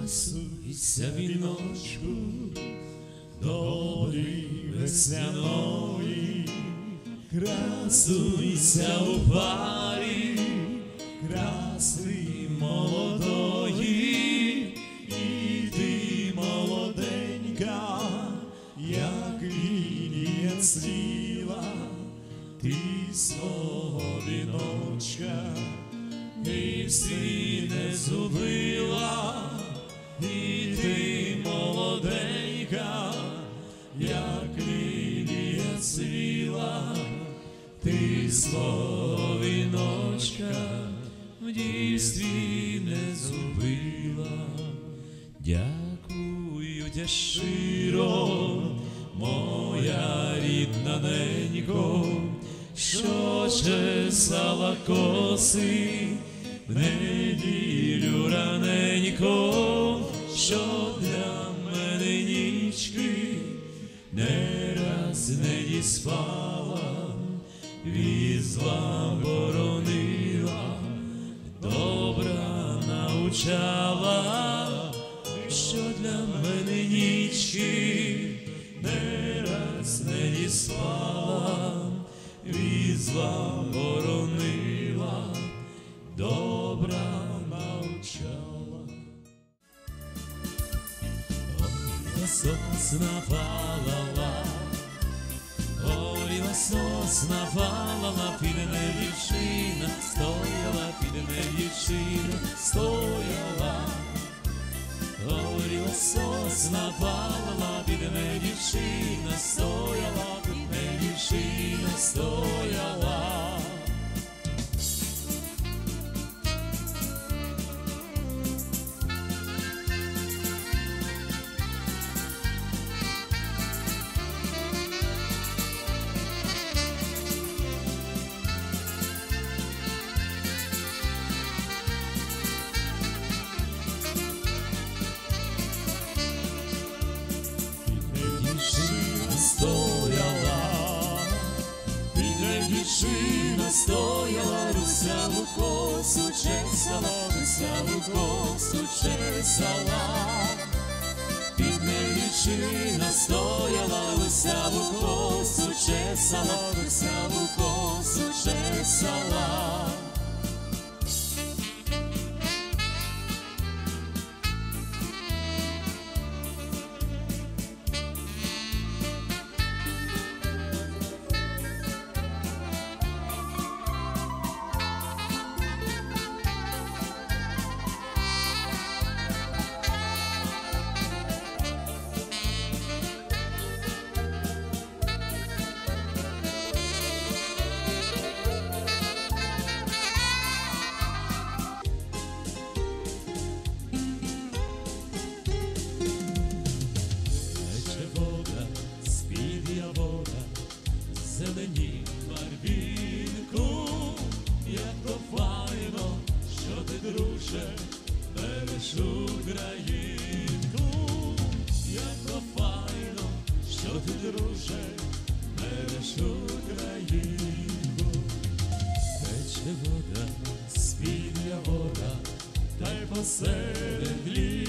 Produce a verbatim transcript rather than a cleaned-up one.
Красуйся, віночку, долі весняної, красуйся у парі, краси молодої, і ти молоденька, як лілія цвіла, ти свого віночка і свій не згубила. І ти молоденька, як лілія цвіла, ти свого віночка в дійстві не згубила. Дякую тя щиро, моя рідна ненько, що чесала коси в неділю раненько, що для мене нічки не раз не діспала, від зла боронила, добра научала, що для мене нічки не раз не діспала, від зла боронила, добра навчала. Ой, сосна палала, ой, сосна палала, піде дівчина, стояла, піде дівчина, стояла. Ой, сосна палала, піде дівчина, стояла, піде дівчина, стояла. Дівчина стояла, русяву косу чесала, русяву косу чесала. Під нею дівчина стояла, русяву косу чесала, русяву косу чесала. Зелені барвінку, як то файно, що ти, друже, береш Українку. Як то файно, що ти, друже, береш Українку. Тече вода з-під явора, та й посеред лісу